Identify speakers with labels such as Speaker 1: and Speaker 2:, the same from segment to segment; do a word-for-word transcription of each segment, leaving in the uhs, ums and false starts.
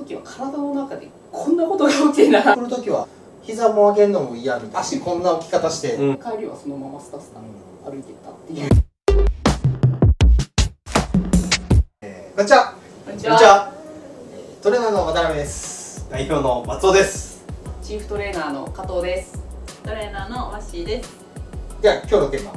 Speaker 1: 時は体の中でこんなことが起きてな。
Speaker 2: 来る時は膝も上げるのも嫌みたいな、足こんな置き方して、うん、
Speaker 1: 帰りはそのままスタスタ歩いてったっていう。
Speaker 2: えー、こんにちは。
Speaker 1: こんにちは。
Speaker 2: トレーナーの渡辺です。
Speaker 3: 代表の松尾です。
Speaker 1: チーフトレーナーの加藤です。
Speaker 4: トレーナーのワッシーです。
Speaker 2: では今日のテーマ、はい、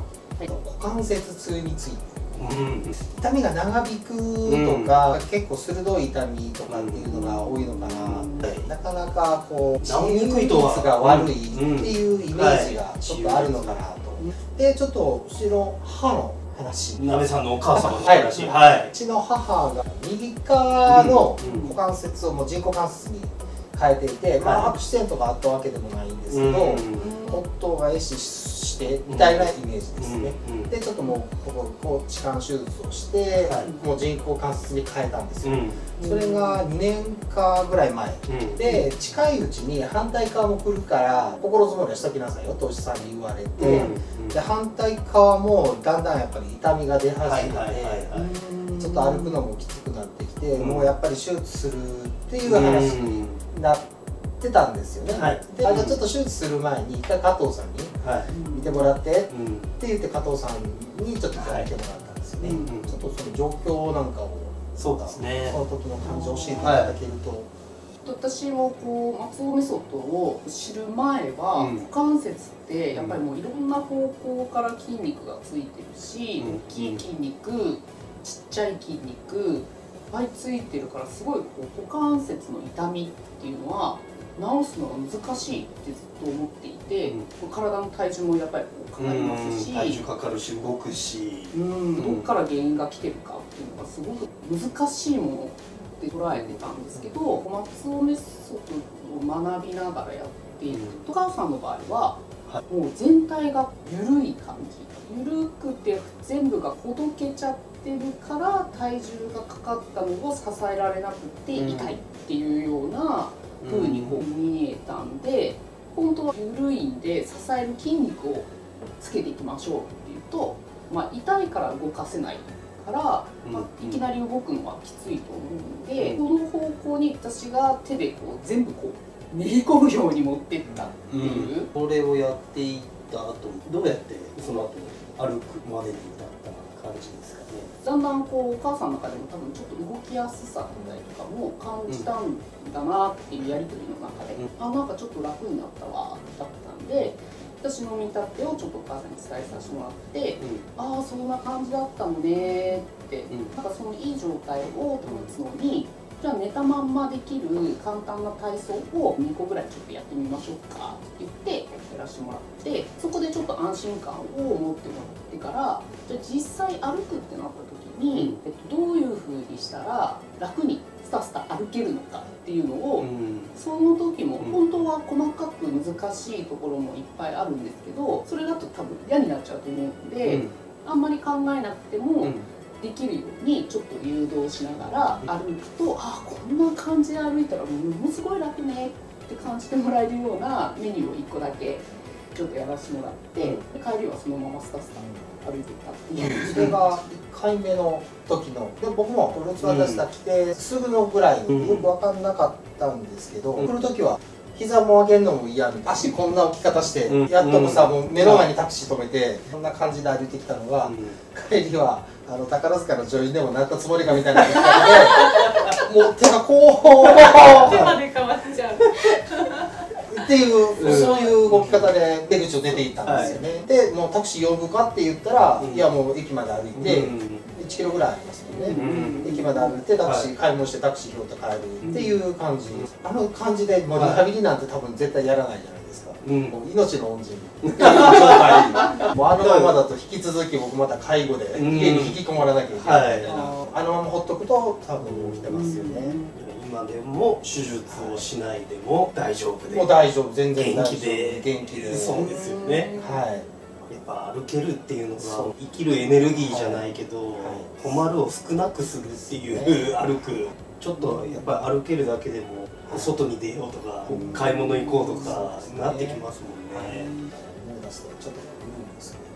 Speaker 2: 股関節痛について。うん、痛みが長引くとか、うん、結構鋭い痛みとかっていうのが多いのかな、うん、なかなかこう治りにくい率が悪いっていうイメージがちょっとあるのかなと、うんはい、でちょっとうちの母の話、
Speaker 3: なべさんのお母様の話、はい、
Speaker 2: うちの母が右側の股関節をもう人工関節に変えていて、うん、まあアクシデントがあったわけでもないんですけど、うん、夫が壊死してみたいなイメージですね、うん、でちょっともうこここう置換手術をして、はい、もう人工関節に変えたんですよ、うん、それがにねんかぐらい前、うん、で近いうちに反対側も来るから心づもりはしときなさいよとお医者さんに言われて、うん、で反対側もだんだんやっぱり痛みが出始めてちょっと歩くのもきつくなってきて、うん、もうやっぱり手術するっていう話になってたんですよね、はい、であじゃあちょっと手術する前に一回加藤さんに見てもらって、はい、って言って加藤さんにちょっと見てもらったんですよね、はい、ちょっとその状況なんかを
Speaker 3: そうですね、
Speaker 2: その時の感じを教えていただけると、はい、
Speaker 1: 私もこう松尾メソッドを知る前は、うん、股関節ってやっぱりもういろんな方向から筋肉がついてるし、うん、大きい筋肉、ちっちゃい筋肉いっぱいついてるからすごいこう股関節の痛みっていうのは治すのが難しいってずっと思っていて、うん、体の体重もやっぱりこうかかりますし、
Speaker 3: 体重かかるし動くし、
Speaker 1: うん、どっから原因が来てるかっていうのがすごく難しいものって捉えてたんですけど、松尾メソッドを学びながらやっていくと、お母さんの場合は、はい、もう全体が緩い感じ、緩くて全部がほどけちゃってるから体重がかかったのを支えられなくて痛いっていうような風にこう見えたんで、本当は緩いんで支える筋肉をつけていきましょうっていうと、まあ、痛いから動かせないから、まあ、いきなり動くのはきついと思うので、この方向に私が手でこう全部こう練り込むように持ってったっていう、
Speaker 3: うん、これをやっていった後どうやってその後歩くまでに至った感じですかね。
Speaker 1: だんだんこうお母さんの中でも多分ちょっと動きやすさだったりとかも感じたんだなっていうやり取りの中で、うん、あなんかちょっと楽になったわだったんで、私の見立てをちょっとお母さんに伝えさせてもらって、うん、ああそんな感じだったのねって、うん、なんかそのいい状態を保つのに、じゃあ寝たまんまできる簡単な体操をにこぐらいちょっとやってみましょうかって言ってやらせてもらって、そこでちょっと安心感を持ってもらってから、じゃあ実際歩くってなった時に、えっと、どういう風にしたら楽にスタスタ歩けるのかっていうのを、うん、その時も本当は細かく難しいところもいっぱいあるんですけど、それだと多分嫌になっちゃうと思うんで、うん、あんまり考えなくても、うんできるようにちょっと誘導しながら歩くと、あこんな感じで歩いたらものすごい楽ねって感じてもらえるようなメニューをいっこだけちょっとやらせてもらって、うん、帰りはそのままスタスタ歩いていったっていう。
Speaker 2: それがいっかいめの時ので僕もプロレス技した来てすぐのぐらいよく分かんなかったんですけど、うん、来る時は膝も上げるのも嫌みたいな、足こんな置き方して、うん、やっともさ、もう目の前にタクシー止めてこんな感じで歩いてきたのが、うん、帰りはあの宝塚の女優でもなったつもりかみたいな感じでもう手がこう
Speaker 4: 手まで変わっちゃう
Speaker 2: っていう、うん、そういう動き方で出口を出ていったんですよね、はい、でもうタクシー呼ぶかって言ったら、うん、いやもう駅まで歩いて、うん、いちキロぐらいありますもんね、うん、駅まで歩いてタクシー、はい、買い物してタクシー拾って帰るっていう感じ、うん、あの感じでもうリハビリなんて多分絶対やらないじゃないですか、うん、もう命の恩人っていう状態もうあのままだと引き続き僕また介護で家に引きこもらなきゃいけないみたいな、うん、あのままほっとくと多分起きてますよね、
Speaker 3: うん、今でも手術をしないでも大丈夫で、
Speaker 2: もう大丈夫、全然
Speaker 3: 元気で
Speaker 2: 元気で、
Speaker 3: そうですよね、
Speaker 2: はい、
Speaker 3: やっぱ歩けるっていうのが生きるエネルギーじゃないけど、はい、困るを少なくするっていう、ね、歩くちょっとやっぱり歩けるだけでも外に出ようとか、うん、買い物行こうとかなってきますもんね。
Speaker 2: ちょっと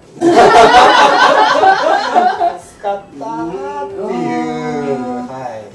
Speaker 2: 助かったーっていう、はい、ちなみにうち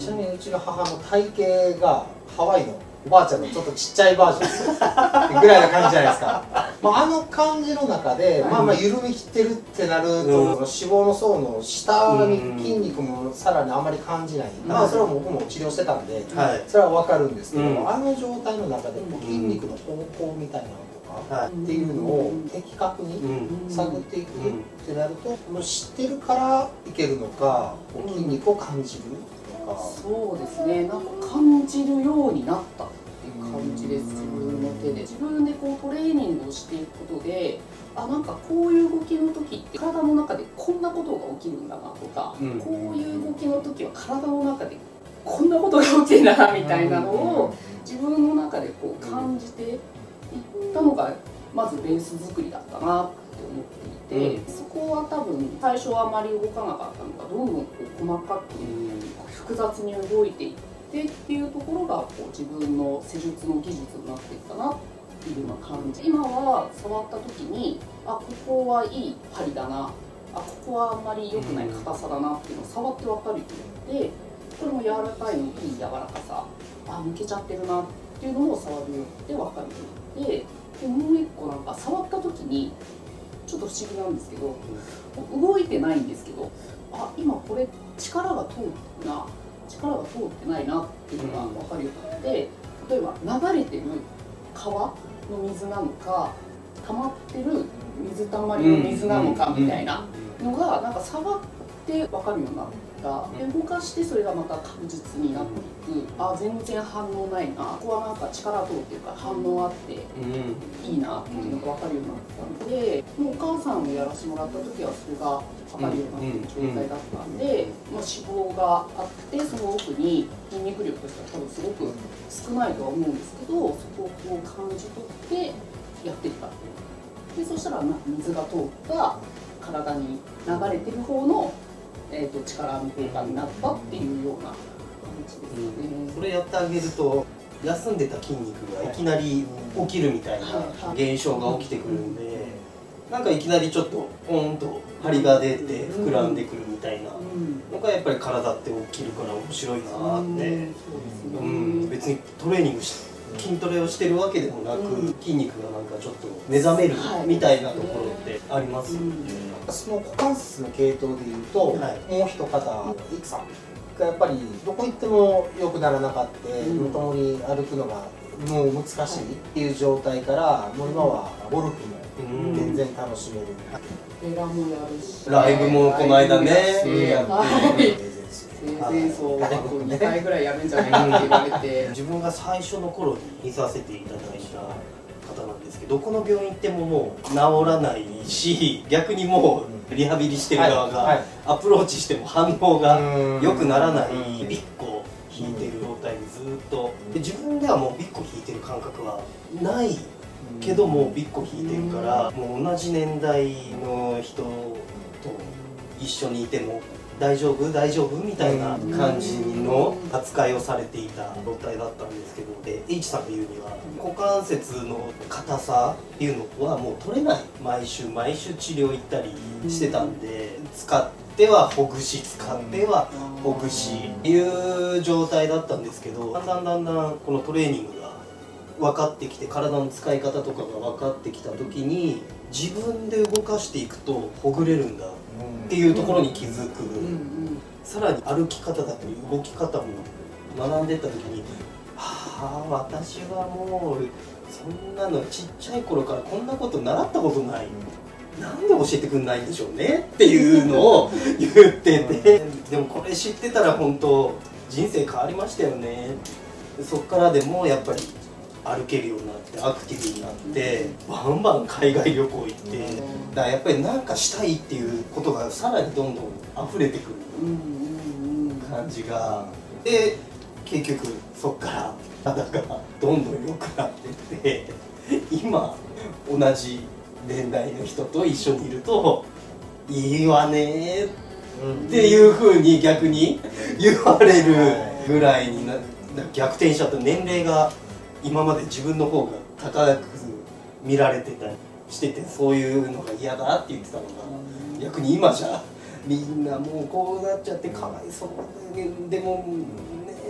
Speaker 2: ちの母の体型がハワイのおばあちゃんのちょっとちっちゃいバージョンぐらいな感じじゃないですか。まあ、あの感じの中で、まあまあ緩みきってるってなると、うん、脂肪の層の下に筋肉もさらにあまり感じない、うん、まあそれは僕も治療してたんで、はい、それは分かるんですけど、うん、あの状態の中で筋肉の方向みたいなのとか、うん、っていうのを的確に探っていくってなると、もう知ってるからいけるのか、筋肉を感じるのか。
Speaker 1: そうですね、なんか感じるようになったっていう感じです。自分の手で自分でこうトレーニングをしていくことで、あ、なんかこういう動きの時って体の中でこんなことが起きるんだなとか、うん、こういう動きの時は体の中でこんなことが起きるんだなみたいなのを自分の中でこう感じていったのがまずベース作りだったなって思っていて、うん、そこは多分最初はあまり動かなかったのがどんどんこう細かく複雑に動いていってっていうところがこう自分の施術の技術になっていったなっていうような感じ。今は触った時に、あ、ここはいい針だな、あ、ここはあんまり良くない硬さだなっていうのを触って分かるようになって、これも柔らかいのいい柔らかさ、あ、抜けちゃってるなっていうのを触るようになって分かるようになって、でもう一個なんか触った時にちょっと不思議なんですけど、動いてないんですけど、あ、今これ力が通ってるな、力が通ってないなっていうのが分かるようになって、例えば流れてる川の水なのか溜まってる水たまりの水なのかみたいなのがなんか触って分かるようになった。で動かしてそれがまた確実になっていく。あ、全然反応ないな、ここはなんか力通っていうか反応あっていいなっていうのが分かるようになったので、もうお母さんをやらせてもらった時はそれが分かるようになってる状態だったんで、まあ、脂肪があってその奥に筋肉量としては多分すごく少ないとは思うんですけど、そこを感じ取ってやっていったで、そしたらなんか水が通った体に流れてる方のえー、と力の効果になったっていうような感じですね、
Speaker 3: うん、それやってあげると休んでた筋肉がいきなり起きるみたいな現象が起きてくるんで、なんかいきなりちょっとポンと張りが出て膨らんでくるみたいなのがやっぱり体って起きるから面白いなって、うん、別にトレーニングして筋トレをしてるわけでもなく、うん、筋肉がなんかちょっと目覚めるみたいなところってありますよね。
Speaker 2: その股関節の系統でいうと、はい、もう一方、イクさんがやっぱりどこ行っても良くならなかった、うん、まともに歩くのがもう難しいっていう状態から、もう今はゴルフも全然楽しめる。
Speaker 1: フェラもやるし、
Speaker 3: ライブもこの間ね、やって。
Speaker 1: 生前葬をにかいぐらいやるんじゃないかって言われて
Speaker 3: 自分が最初の頃に見させていただいた方なんですけど、どこの病院行ってももう治らないし、逆にもうリハビリしてる側がアプローチしても反応が良くならない、ビッコ引いてる状態にずっとで、自分ではもうビッコ引いてる感覚はないけどもビッコ引いてるから、もう同じ年代の人と一緒にいても大丈夫大丈夫みたいな感じの扱いをされていた状態だったんですけど、で H さんが言うには股関節の硬さっていうのはもう取れない、毎週毎週治療行ったりしてたんで、使ってはほぐし使ってはほぐしっていう状態だったんですけど、だんだんだんだんこのトレーニングが分かってきて、体の使い方とかが分かってきた時に、自分で動かしていくとほぐれるんだっていうところに気づく、うんうん、さらに歩き方だったり動き方も学んでった時に、はあ、私はもうそんなのちっちゃい頃からこんなこと習ったことない、なんで教えてくんないんでしょうねっていうのを言っててでもこれ知ってたら本当人生変わりましたよね。そっからでもやっぱり歩けるようになってアクティブになってバンバン海外旅行行って、だからやっぱり何かしたいっていうことがさらにどんどん溢れてくる感じが、で結局そっから体がどんどん良くなってって今同じ年代の人と一緒にいるといいわねっていうふうに逆に言われるぐらいにな逆転しちゃった。年齢が今まで自分の方が高く見られてたりしてて、そういうのが嫌だって言ってたのが逆に今じゃみんなもうこうなっちゃってかわいそうでもね